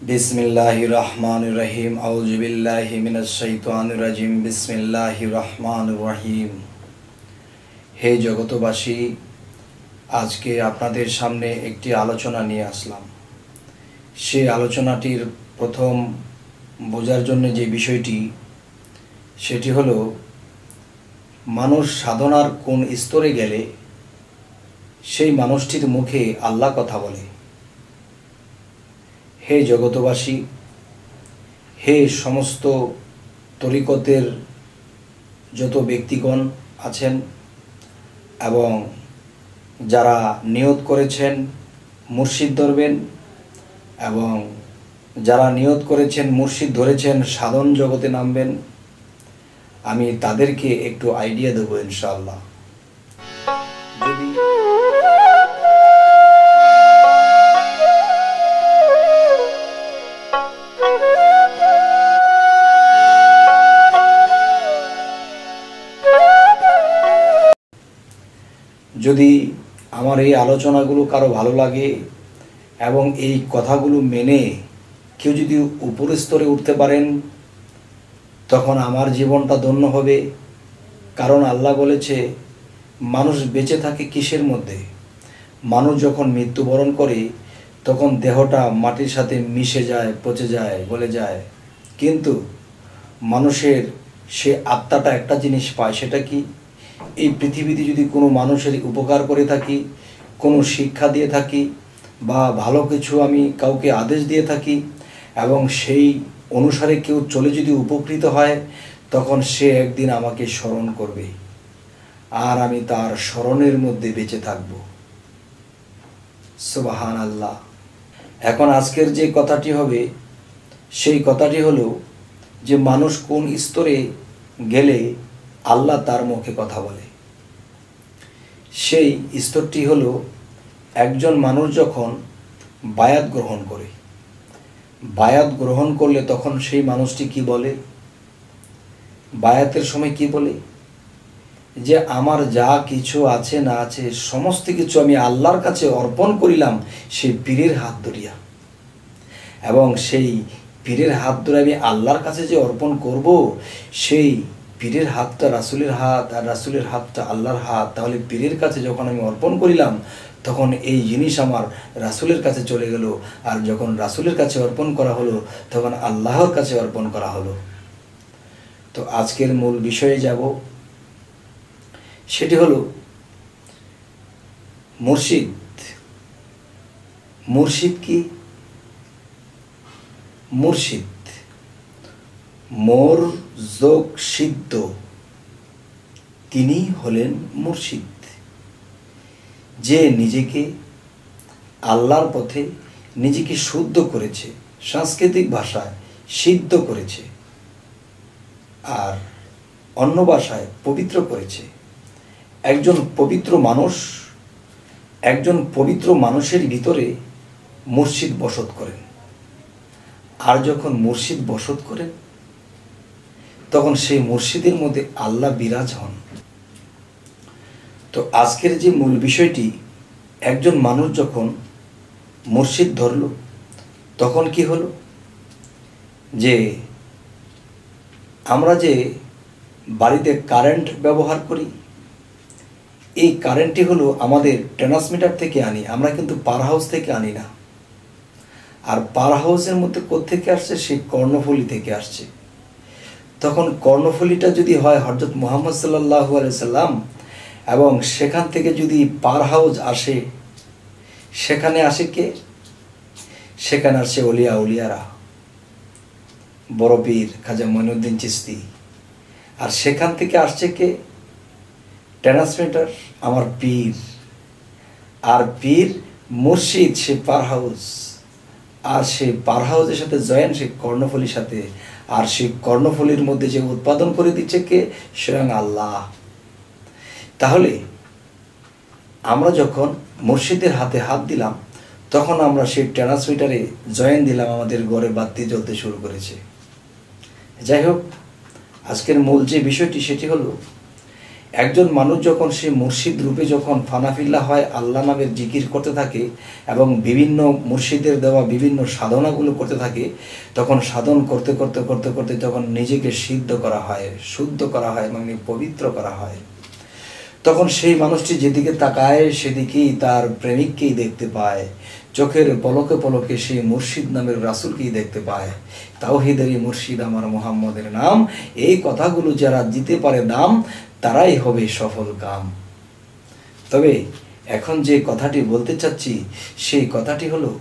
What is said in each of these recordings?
बिस्मिल्लाहिर रहमानिर रहीम आऊज़ु बिल्लाहि मिनश शैतानिर रजीम बिस्मिल्लाहिर रहमानिर रहीम। हे जगतबासी, আজকে আপনাদের সামনে একটি আলোচনা নিয়ে আসলাম। সেই আলোচনাটির প্রথম বোঝার জন্য যে বিষয়টি সেটি হলো মানুষ সাধনার কোন স্তরে গেলে সেই মানুষটির মুখে আল্লাহ কথা বলে। হে জগতবাসী, হে সমস্ত তরিকতের যত ব্যক্তিগণ আছেন এবং যারা নিয়ত করেছেন মুর্শিদ ধরবেন এবং যারা নিয়ত করেছেন মুর্শিদ ধরেছেন সাধন জগতে নামবেন, আমি তাদেরকে একটু আইডিয়া দেব ইনশাআল্লাহ। যদি আমার এই আলোচনাগুলো কারো ভালো লাগে এবং এই কথাগুলো মেনে কেউ যদি উপর স্তরে উঠতে পারেন, তখন আমার জীবনটা ধন্য হবে। কারণ আল্লাহ বলেছে মানুষ বেঁচে থাকে কিসের মধ্যে? মানুষ যখন মৃত্যুবরণ করে তখন দেহটা মাটির সাথে মিশে যায়, পচে যায়, গলে যায়, কিন্তু মানুষের সে আত্মাটা একটা জিনিস পায়। সেটা কি? এই পৃথিবীতে যদি কোনো মানুষের উপকার করে থাকি, কোনো শিক্ষা দিয়ে থাকি বা ভালো কিছু আমি কাউকে আদেশ দিয়ে থাকি এবং সেই অনুসারে কেউ চলে যদি উপকৃত হয়, তখন সে একদিন আমাকে স্মরণ করবে আর আমি তার স্মরণের মধ্যে বেঁচে থাকব। সুবহানাল্লাহ। এখন আজকের যে কথাটি হবে সেই কথাটি হলো যে মানুষ কোন স্তরে গেলে আল্লাহ তার মুখে কথা বলে। সেই স্তরটি হলো একজন মানুষ যখন বায়াত গ্রহণ করে, বায়াত গ্রহণ করলে তখন সেই মানুষটি কি বলে? বায়াতের সময় কি বলে? যে আমার যা কিছু আছে না আছে সমস্ত কিছু আমি আল্লাহর কাছে অর্পণ করিলাম সেই পীরের হাত ধরিয়া। এবং সেই পীরের হাত ধরে আমি আল্লাহর কাছে যে অর্পণ করব, সেই পীরের হাতটা রাসূলের হাত আর রাসূলের হাতটা আল্লাহর হাত। তাহলে পীরের কাছে যখন আমি অর্পণ করিলাম তখন এই জিনিস আমার রাসূলের কাছে চলে গেল, আর যখন রাসূলের কাছে অর্পণ করা হলো তখন আল্লাহর কাছে অর্পণ করা হলো। তো আজকের মূল বিষয়ে যাব, সেটি হলো মুর্শিদ। মুর্শিদ কি? মুর্শিদ মোর যোগ সিদ্ধ, তিনি হলেন মুর্শিদ, যে নিজেকে আল্লাহর পথে নিজেকে শুদ্ধ করেছে, সাংস্কৃতিক ভাষায় সিদ্ধ করেছে আর অন্য ভাষায় পবিত্র করেছে। একজন পবিত্র মানুষ, একজন পবিত্র মানুষের ভিতরে মুর্শিদ বসত করেন। আর যখন মুর্শিদ বসত করেন তখন সেই মুর্শিদের মধ্যে আল্লাহ বিরাজ হন। তো আজকের যে মূল বিষয়টি, একজন মানুষ যখন মুর্শিদ ধরল তখন কি হলো? যে আমরা যে বাড়িতে কারেন্ট ব্যবহার করি, এই কারেন্টটি হলো আমাদের ট্রান্সমিটার থেকে আনি, আমরা কিন্তু পাওয়ার হাউস থেকে আনি না। আর পাওয়ার হাউসের মধ্যে কোত্থেকে আসছে? সেই কর্ণফুলী থেকে আসছে। তখন কর্ণফুলীটা যদি হয় হযরত মুহাম্মদ সাল্লাল্লাহু আলাইহি সাল্লাম, এবং সেখান থেকে যদি পাওয়ার হাউস আসে, সেখানে আসে কে? সেখানে আসে ওলিয়া উলিয়ারা, বড় পীর খাজা মঈনুদ্দিন চিশতি। আর সেখান থেকে আসছে কে? ট্রান্সমিটার, আমার পীর। আর পীর মুর্শিদ সে পাওয়ার হাউস, আর সেই পাওয়ার হাউসের সাথে জয়েন সেই কর্ণফুলীর সাথে। আর সেই কর্ণফুলীর মধ্যে যে উৎপাদন করে দিচ্ছে কে? স্বয়ং আল্লাহ। তাহলে আমরা যখন মুর্শিদের হাতে হাত দিলাম তখন আমরা সেই ট্রান্সমিটারে জয়েন দিলাম, আমাদের ঘরে বাতি জ্বলতে শুরু করেছে। যাই হোক, আজকের মূল যে বিষয়টি সেটি হলো একজন মানুষ যখন সে মুর্শিদ রূপে যখন ফানাফিল্লা হয়, আল্লাহ নামের জিকির করতে থাকে এবং বিভিন্ন মুর্শিদের দেওয়া বিভিন্ন সাধনাগুলো করতে থাকে, তখন সাধন করতে করতে করতে করতে যখন নিজেকে সিদ্ধ করা হয়, শুদ্ধ করা হয়, মানে পবিত্র করা হয়, তখন সেই মানুষটি যেদিকে তাকায় সেদিকেই তার প্রেমিককেই দেখতে পায়, চোখের পলকে পলকে সেই মুর্শিদ নামের রাসূলকেই দেখতে পায়। তাওহীদেরই মুর্শিদ আমার মুহাম্মদের নাম, এই কথাগুলো যারা দিতে পারে দাম, তারাই হবে সফল কাম। তবে এখন যে কথাটি বলতে চাচ্ছি সেই কথাটি হলো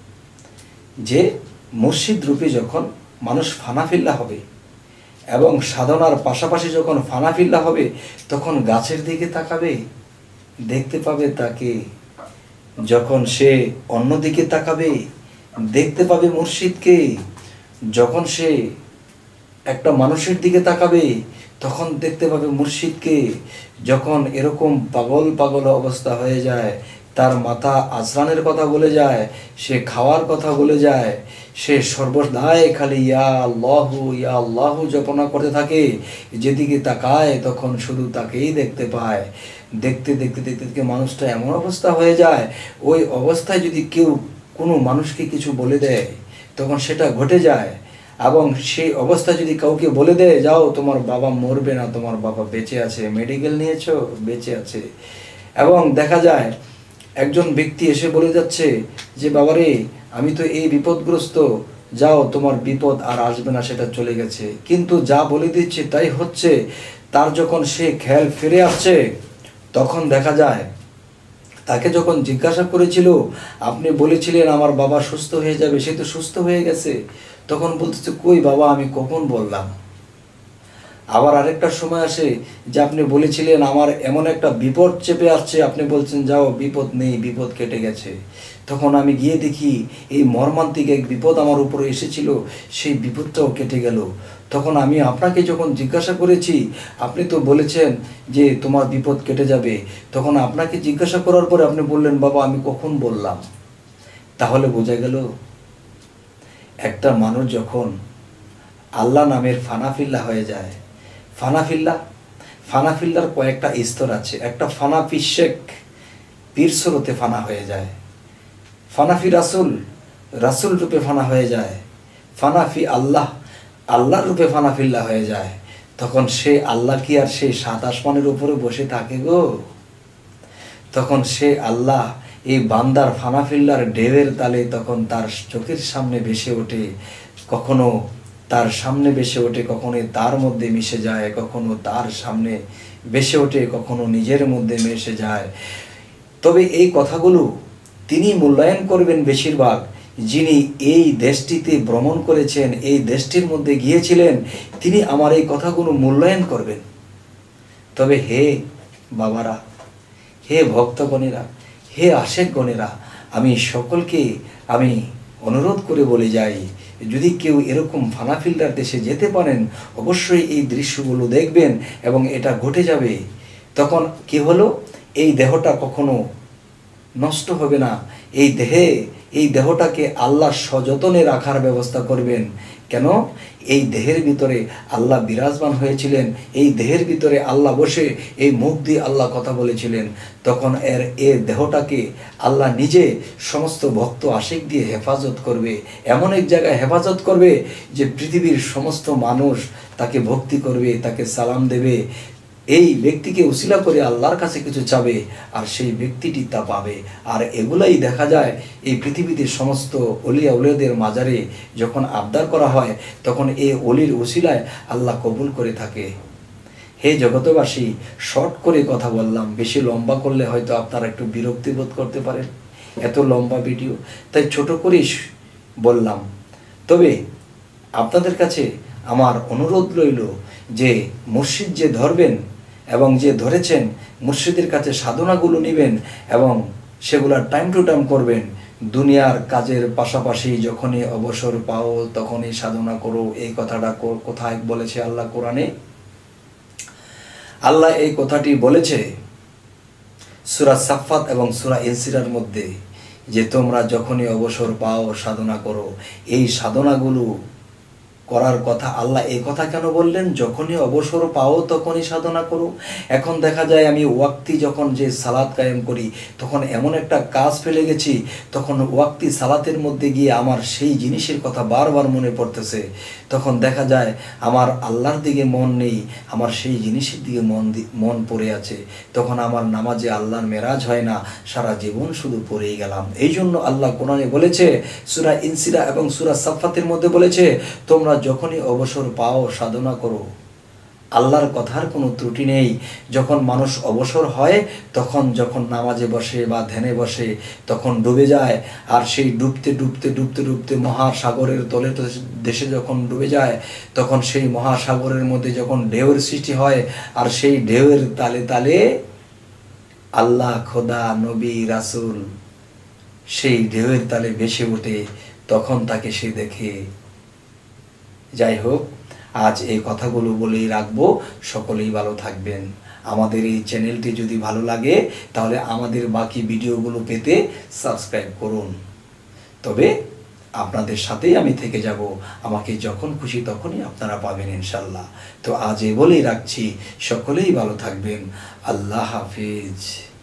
যে মুর্শিদ রূপে যখন মানুষ ফানাফিল্লা হবে এবং সাধনার পাশাপাশি যখন ফানাফিল্লা হবে, তখন গাছের দিকে তাকাবে, দেখতে পাবে তাকে। যখন সে অন্যদিকে তাকাবে, দেখতে পাবে মুর্শিদকে। যখন সে একটা মানুষের দিকে তাকাবে, তখন দেখতে পাবে মুর্শিদকে। যখন এরকম পাগল পাগল অবস্থা হয়ে যায়, তার মাথা আজরানের কথা বলে যায়, সে খাওয়ার কথা বলে যায়, সে সর্বদাই খালি ইয়া আল্লাহু জপনা করতে থাকে, যেদিকে তাকায় তখন শুধু তাকেই দেখতে পায়। দেখতে দেখতে দেখতে দেখতে মানুষটা এমন অবস্থা হয়ে যায়, ওই অবস্থায় যদি কেউ কোনো মানুষকে কিছু বলে দেয়, তখন সেটা ঘটে যায়। এবং সেই অবস্থা যদি কাউকে বলে দেয়, যাও তোমার বাবা মরবে না, তোমার বাবা বেঁচে আছে, মেডিকেল নিয়েছো, বেঁচে আছে। এবং দেখা যায় একজন ব্যক্তি এসে বলে যাচ্ছে যে বাবারে আমি তো এই বিপদগ্রস্ত, যাও তোমার বিপদ আর আসবে না, সেটা চলে গেছে। কিন্তু যা বলে দিচ্ছে তাই হচ্ছে। তার যখন সে খেয়াল ফিরে আসছে, তখন দেখা যায় তাকে যখন জিজ্ঞাসা করেছিল, আপনি বলেছিলেন আমার বাবা সুস্থ হয়ে যাবে, সে তো সুস্থ হয়ে গেছে, তখন বলতেছে কই বাবা, আমি কখন বললাম। আবার আরেকটা সময় আসে যে আপনি বলেছিলেন আমার এমন একটা বিপদ চেপে আসছে, আপনি বলছেন যাও বিপদ নেই, বিপদ কেটে গেছে। তখন আমি গিয়ে দেখি এই মর্মান্তিক এক বিপদ আমার উপরে এসেছিল, সেই বিপদটাও কেটে গেল। তখন আমি আপনাকে যখন জিজ্ঞাসা করেছি, আপনি তো বলেছেন যে তোমার বিপদ কেটে যাবে, তখন আপনাকে জিজ্ঞাসা করার পরে আপনি বললেন বাবা আমি কখন বললাম। তাহলে বোঝা গেল একটা মানুষ যখন আল্লাহ নামের ফানাফিল্লা হয়ে যায়, ফানাফিল্লার কয়েকটা স্তর আছে। একটা ফানাফি শেখ, পীর সুরতে ফানা হয়ে যায়। ফানাফি রাসূল রূপে ফানা হয়ে যায়। ফানাফি আল্লাহর রূপে ফানাফিল্লা হয়ে যায়। তখন সে আল্লাহ কি আর সেই সাত আসমানের উপরে বসে থাকে গো? তখন সে আল্লাহ এই বান্দার ফানাফিল্লার ঢেউয়ের তালে তখন তার চোখের সামনে ভেসে ওঠে, কখনো তার সামনে ভেসে ওঠে, কখনো তার মধ্যে মিশে যায়, কখনো তার সামনে ভেসে ওঠে, কখনো নিজের মধ্যে মিশে যায়। তবে এই কথাগুলো তিনি মূল্যায়ন করবেন বেশিরভাগ, যিনি এই দেশটিতে ভ্রমণ করেছেন, এই দেশটির মধ্যে গিয়েছিলেন, তিনি আমার এই কথাগুলো মূল্যায়ন করবেন। তবে হে বাবারা, হে ভক্তগণেরা, হে আশেকগণেরা, আমি সকলকে আমি অনুরোধ করে বলে যাই, যদি কেউ এরকম ফানাফিল্লার দেশে যেতে পারেন, অবশ্যই এই দৃশ্যগুলো দেখবেন এবং এটা ঘটে যাবে। তখন কি হলো, এই দেহটা কখনো নষ্ট হবে না। এই দেহটাকে আল্লাহ সযতনে রাখার ব্যবস্থা করবেন। কেন? এই দেহের ভিতরে আল্লাহ বিরাজমান হয়েছিলেন, এই দেহের ভিতরে আল্লাহ বসে এই মুখ দিয়ে আল্লাহ কথা বলেছিলেন। তখন এর দেহটাকে আল্লাহ নিজে সমস্ত ভক্ত আশিক দিয়ে হেফাজত করবে, এমন এক জায়গায় হেফাজত করবে যে পৃথিবীর সমস্ত মানুষ তাকে ভক্তি করবে, তাকে সালাম দেবে। এই ব্যক্তিকে উসিলা করে আল্লাহর কাছে কিছু চাবে আর সেই ব্যক্তিটি তা পাবে। আর এগুলাই দেখা যায় এই পৃথিবীতে সমস্ত অলিয়া উলিয়াদের মাজারে যখন আবদার করা হয়, তখন এই অলির উসিলায় আল্লাহ কবুল করে থাকে। হে জগতবাসী, শর্ট করে কথা বললাম, বেশি লম্বা করলে হয়তো আপনারা একটু বিরক্তি বোধ করতে পারেন, এত লম্বা ভিডিও, তাই ছোট করেই বললাম। তবে আপনাদের কাছে আমার অনুরোধ রইল যে মুর্শিদ যে ধরবেন এবং যে ধরেছেন, মুর্শিদের কাছে সাধনাগুলো নেবেন এবং সেগুলো টাইম টু টাইম করবেন। দুনিয়ার কাজের পাশাপাশি যখনই অবসর পাও তখনই সাধনা করো, এই কথাটা কোথায় বলেছে আল্লাহ কোরআনে? আল্লাহ এই কথাটি বলেছে সূরা সাফফাত এবং সূরা ইনসিরার মধ্যে, যে তোমরা যখনই অবসর পাও সাধনা করো। এই সাধনাগুলো করার কথা। আল্লাহ এই কথা কেন বললেন? যখনই অবসর পাও তখনই সাধনা করো। এখন দেখা যায় আমি ওয়াক্তি যখন যে সালাত কায়েম করি তখন এমন একটা কাজ ফেলে গেছি, তখন ওয়াক্তি সালাতের মধ্যে গিয়ে আমার সেই জিনিসের কথা বারবার মনে পড়তেছে। তখন দেখা যায় আমার আল্লাহর দিকে মন নেই, আমার সেই জিনিসের দিকে মন পড়ে আছে। তখন আমার নামাজে আল্লাহর মেরাজ হয় না, সারা জীবন শুধু পড়েই গেলাম। এই জন্য আল্লাহ কোরআনে বলেছে, সূরা ইনসিরা এবং সূরা সাফফাতের মধ্যে বলেছে, তোমরা যখনই অবসর পাও সাধনা করো। আল্লাহর কথার কোনো ত্রুটি নেই। যখন মানুষ অবসর হয় তখন যখন নামাজে বসে বা ধ্যানে বসে তখন ডুবে যায়, আর সেই ডুবতে ডুবতে ডুবতে ডুবতে মহাসাগরের তলে দেশে যখন ডুবে যায় তখন সেই মহাসাগরের মধ্যে যখন ঢেউয়ের সৃষ্টি হয়, আর সেই ঢেউয়ের তালে তালে আল্লাহ, খোদা, নবী, রাসূল সেই ঢেউয়ের তালে ভেসে ওঠে, তখন তাকে সে দেখে। যাই হোক, আজ এই কথাগুলো বলেই রাখবো। সকলেই ভালো থাকবেন। আমাদের এই চ্যানেলটি যদি ভালো লাগে তাহলে আমাদের বাকি ভিডিওগুলো পেতে সাবস্ক্রাইব করুন। তবে আপনাদের সাথেই আমি থেকে যাব, আমাকে যখন খুশি তখনই আপনারা পাবেন ইনশাল্লাহ। তো আজ এ বলেই রাখছি, সকলেই ভালো থাকবেন। আল্লাহ হাফিজ।